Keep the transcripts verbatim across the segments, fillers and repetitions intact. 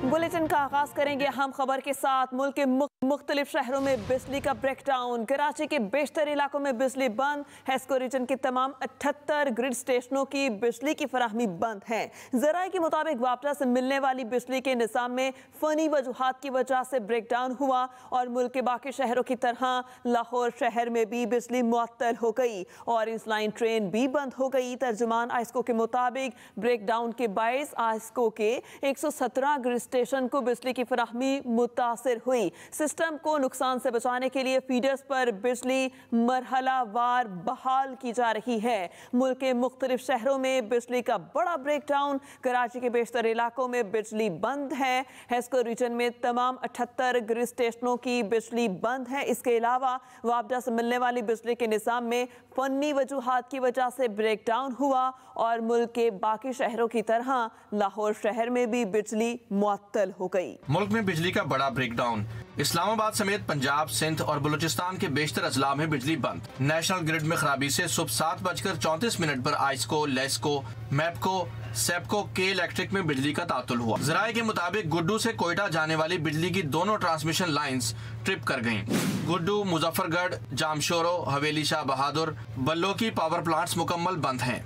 Bulletin का आगाज करेंगे हम खबर के साथ। मुल्क के मुख्तलिफ शहरों में बिजली का ब्रेकडाउन। कराची के बेशतर इलाकों में बिजली बंद। हेस्को रीजन के तमाम अठहत्तर ग्रिड स्टेशनों की बिजली की फराहमी बंद है। जराये के मुताबिक वापडा से मिलने वाली बिजली के निज़ाम में फनी वजूहात की वजह से ब्रेकडाउन हुआ और मुल्क के बाकी शहरों की तरह लाहौर शहर में भी बिजली मुअत्तल हो गई और इस लाइन ट्रेन भी बंद हो गई। तर्जुमान आइस्को के मुताबिक ब्रेकडाउन के बायस आइस्को के एक सौ सत्रह ग्रिड स्टेशन को बिजली की फराहमी मुतासिर हुई। सिस्टम को नुकसान से बचाने के लिए फीडर्स पर बिजली मरहला वार बहाल की जा रही है। मुल्क के मुख्तलिफ शहरों में बिजली का बड़ा ब्रेकडाउन। कराची के बेशतर इलाकों में बिजली बंद है। हेस्को रीजन में तमाम अठहत्तर ग्रिड स्टेशनों की बिजली बंद है। इसके अलावा वापडा से मिलने वाली बिजली के निज़ाम में फनी वजूहात की वजह से ब्रेकडाउन हुआ और मुल्क के बाकी शहरों की तरह लाहौर शहर में भी बिजली मुअत्तल हो गई। मुल्क में बिजली का बड़ा ब्रेकडाउन। इस्लामाबाद समेत पंजाब, सिंध और बलूचिस्तान के बेशतर अजला में बिजली बंद। नेशनल ग्रिड में खराबी से सुबह सात बजकर चौंतीस मिनट पर आइस्को, लेस्को, मैपको, सेपको के इलेक्ट्रिक में बिजली का तातुल हुआ। जराये के मुताबिक गुड्डू से कोयटा जाने वाली बिजली की दोनों ट्रांसमिशन लाइंस ट्रिप कर गयीं। गुड्डू, मुजफ्फरगढ़, जामशोरो, हवेली शाह बहादुर, बल्लो की पावर प्लांट्स मुकम्मल बंद हैं।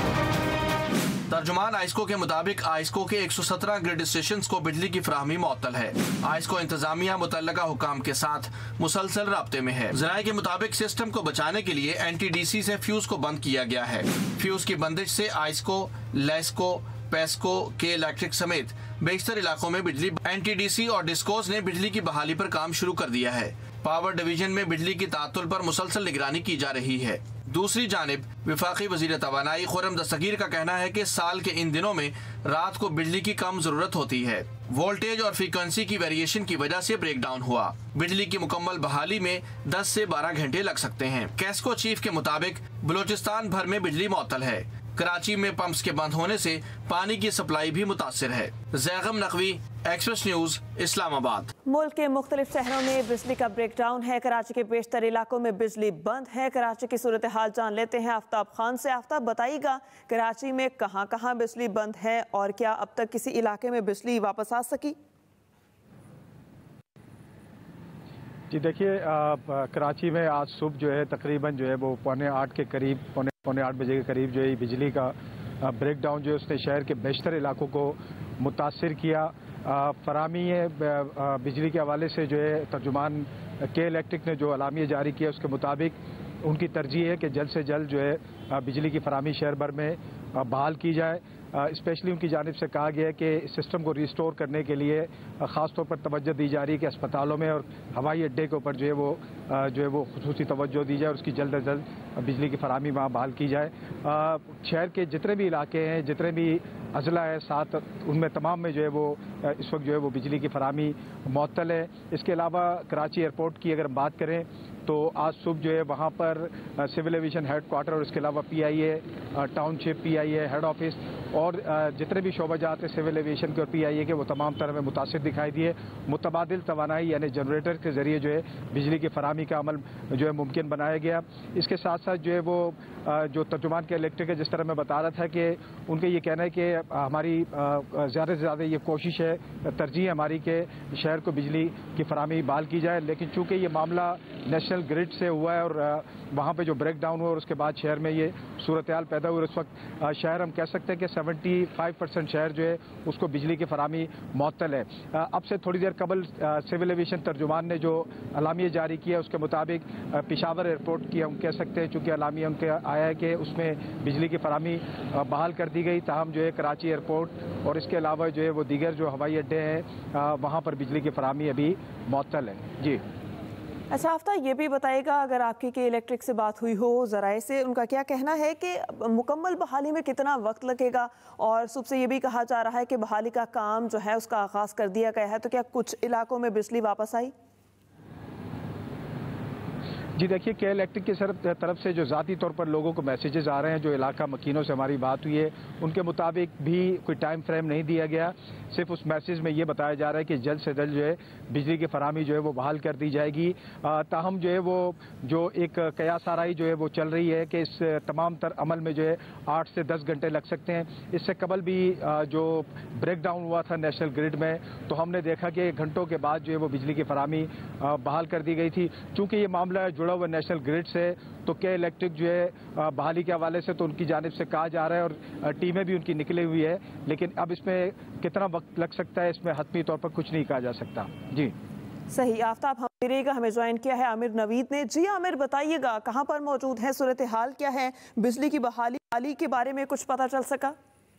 तर्जुमान आइस्को के मुताबिक आइस्को के एक सौ सत्रह ग्रिड स्टेशन को बिजली की फराहमी मुअत्तल है। आइस्को इंतजामिया मुतल्लका हुकाम के साथ मुसलसल राब्ते में है। जराये के मुताबिक सिस्टम को बचाने के लिए एन टी डी सी से फ्यूज को बंद किया गया है। फ्यूज की बंदिश से आइस्को, लेस्को, पेस्को के इलेक्ट्रिक समेत बेशतर इलाकों में बिजली। एन टी डी सी और डिस्कोस ने बिजली की बहाली पर काम शुरू कर दिया है। पावर डिवीजन में बिजली की तातुल पर मुसलसल निगरानी की जा रही है। दूसरी जानिब विफाकी वजीर तवानाई खुर्रम दस्तगीर का कहना है कि साल के इन दिनों में रात को बिजली की कम जरूरत होती है। वोल्टेज और फ्रीक्वेंसी की वेरिएशन की वजह से ब्रेकडाउन हुआ। बिजली की मुकम्मल बहाली में दस से बारह घंटे लग सकते हैं। कैस्को चीफ के मुताबिक बलूचिस्तान भर में बिजली मुअत्तल है। कराची में पंप्स के बंद होने से पानी की सप्लाई भी मुतासिर है। Zaigham Naqvi, express news, Islamabad. मुल्क के मुख्तलिफ शहरों में बिजली का ब्रेकडाउन है। कराची के बेशतर इलाकों में बिजली बंद है। कराची की सूरत हाल जान लेते हैं आफ्ताब खान से। आफ्ताब, बताइएगा कराची में कहां कहां बिजली बंद है और क्या अब तक किसी इलाके में बिजली वापस आ सकी? जी देखिए, कराची में आज सुबह जो है तकरीबन जो है वो पौने आठ के करीब पौने पौने आठ बजे के करीब जो है बिजली का ब्रेकडाउन जो है उसने शहर के बेशतर इलाकों को मुतासिर किया। फराहमी बिजली के हवाले से जो है तर्जुमान के इलेक्ट्रिक ने जो अलामिया जारी किया उसके मुताबिक उनकी तरजीह है कि जल्द से जल्द जो है बिजली की फराहमी शहर भर में बहाल की जाए। स्पेशली उनकी जानिब से कहा गया है कि सिस्टम को रिस्टोर करने के लिए ख़ास तौर पर तवज्जो दी जा रही है कि अस्पतालों में और हवाई अड्डे के ऊपर जो है वो जो है वो खुसूसी तवज्जो दी जाए और उसकी जल्द अज जल्द बिजली की फराहमी वहाँ बहाल की जाए। शहर के जितने भी इलाके हैं, जितने भी अजला है साथ, उनमें तमाम में जो है वो इस वक्त जो है वो बिजली की फराहमी मुअत्तल है। इसके अलावा कराची एयरपोर्ट की अगर हम बात करें तो आज सुबह जो है वहाँ पर सिविल एविएशन हेड क्वार्टर और इसके अलावा P I A township, P I A head office और जितने भी शोबाजात हैं सिविल एविएशन के और पी आई ए के, वो तमाम तरह में मुतासिर दिखाई दिए। मुतबादिल तवानाई यानी जनरेटर के ज़रिए जो है बिजली की फराहमी का अमल जो है मुमकिन बनाया गया। इसके साथ साथ जो है वो जो तर्जुमान के इलेक्ट्रिक है, जिस तरह मैं बता रहा था कि उनके ये कहना है कि हमारी ज़्यादा से ज़्यादा ये कोशिश है, तरजीह हमारी के शहर को बिजली की फराहमी बहाल की जाए। लेकिन चूँकि ये मामला नेशनल ग्रिड से हुआ है और वहाँ पे जो ब्रेकडाउन हुआ और उसके बाद शहर में ये सूरत हाल पैदा हुई, उस वक्त शहर हम कह सकते हैं कि पचहत्तर परसेंट शहर जो है उसको बिजली की फराहमी मुअत्तल है। अब से थोड़ी देर कबल सिविल एविएशन तर्जुमान ने जो अलामिया जारी किया उसके मुताबिक पेशावर एयरपोर्ट की हम कह सकते हैं, चूँकि अलामिया उनके आया है कि उसमें बिजली की फराहमी बहाल कर दी गई। ताहम जो है कराची एयरपोर्ट और इसके अलावा जो है वो दीगर जो हवाई अड्डे हैं वहाँ पर बिजली की फराहमी अभी मुअत्तल है। जी अच्छा आफ्ताब, ये भी बताइएगा अगर आपकी के इलेक्ट्रिक से बात हुई हो ज़राए से, उनका क्या कहना है कि मुकम्मल बहाली में कितना वक्त लगेगा? और सुबह से ये भी कहा जा रहा है कि बहाली का काम जो है उसका आगाज़ कर दिया गया है, तो क्या कुछ इलाकों में बिजली वापस आई? जी देखिए, के इलेक्ट्रिक की तरफ से जो ज़ाती तौर पर लोगों को मैसेजेस आ रहे हैं, जो इलाका मकीनों से हमारी बात हुई है उनके मुताबिक भी कोई टाइम फ्रेम नहीं दिया गया। सिर्फ उस मैसेज में ये बताया जा रहा है कि जल्द से जल्द जो है बिजली की फराहमी जो है वो बहाल कर दी जाएगी। ताहम जो है वो जो एक कयासाराई जो है वो चल रही है कि इस तमाम तर अमल में जो है आठ से दस घंटे लग सकते हैं। इससे कबल भी जो ब्रेक डाउन हुआ था नेशनल ग्रिड में, तो हमने देखा कि घंटों के बाद जो है वो बिजली की फराहमी बहाल कर दी गई थी। चूँकि ये मामला जुड़ा हुआ नेशनल ग्रिड से, तो के इलेक्ट्रिक जो है बहाली के हवाले से तो उनकी जानिब से कहा जा रहा है और टीमें भी उनकी निकली हुई है, लेकिन अब इसमें कितना वक्त लग सकता है इसमें हतमी तौर पर कुछ नहीं कहा जा सकता। जी सही। आफ्ताब हमीरेगा हमें ज्वाइन किया है आमिर नवीद ने। जी आमिर, बताइएगा कहाँ पर मौजूद है, सूरत हाल क्या है, बिजली की बहाली के बारे में कुछ पता चल सका?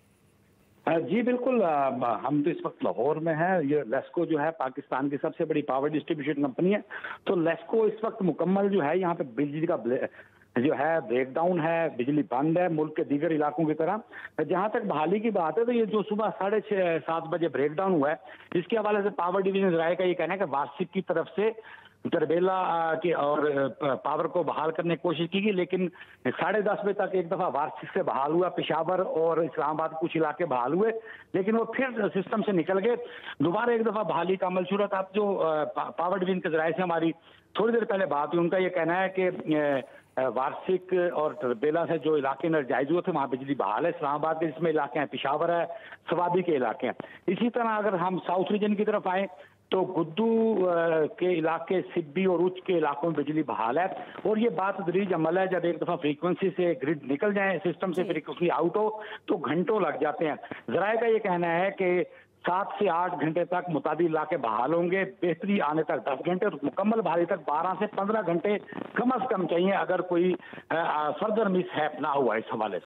जी बिल्कुल, हम तो इस वक्त लाहौर में हैं। ये लेस्को जो है पाकिस्तान की सबसे बड़ी पावर डिस्ट्रीब्यूशन कंपनी है। तो लेस्को इस वक्त मुकम्मल जो है यहाँ पे बिजली का जो है ब्रेकडाउन है, बिजली बंद है मुल्क के दीगर इलाकों की तरह। जहाँ तक बहाली की बात है तो ये जो सुबह साढ़े छः सात बजे ब्रेकडाउन हुआ है, इसके हवाले से पावर डिवीजन राय का ये कहना है कि वार्षिक की तरफ से तरबेला के और पावर को बहाल करने की कोशिश की गई, लेकिन साढ़े दस बजे तक एक दफ़ा वार्षिक से बहाल हुआ। पेशावर और इस्लामाबाद कुछ इलाके बहाल हुए, लेकिन वो फिर सिस्टम से निकल गए। दोबारा एक दफ़ा बहाली का अमल शुरू था। अब जो पावर डिवीजन के जराये से हमारी थोड़ी देर पहले बात हुई, उनका ये कहना है कि वार्षिक और तरबेला से जो इलाके एनर्जाइज हुए थे वहाँ बिजली बहाल है। इस्लामाबाद के जिसमें इलाके हैं, पेशावर है, सवाबी के इलाके हैं। इसी तरह अगर हम साउथ रीजन की तरफ आए तो गुद्दू के इलाके, सिब्बी और उच्च के इलाकों में बिजली बहाल है। और ये बात तदरीज अमल है, जब एक दफ़ा फ्रीक्वेंसी से ग्रिड निकल जाए, सिस्टम से फ्रीक्वेंसी आउट हो तो घंटों लग जाते हैं। जराये का ये कहना है कि सात से आठ घंटे तक मुताबिक इलाके बहाल होंगे, बेहतरी आने तक दस घंटे और मुकम्मल बहाली तक बारह से पंद्रह घंटे कम अज कम चाहिए, अगर कोई फर्दर मिस हैप ना हुआ इस हवाले से।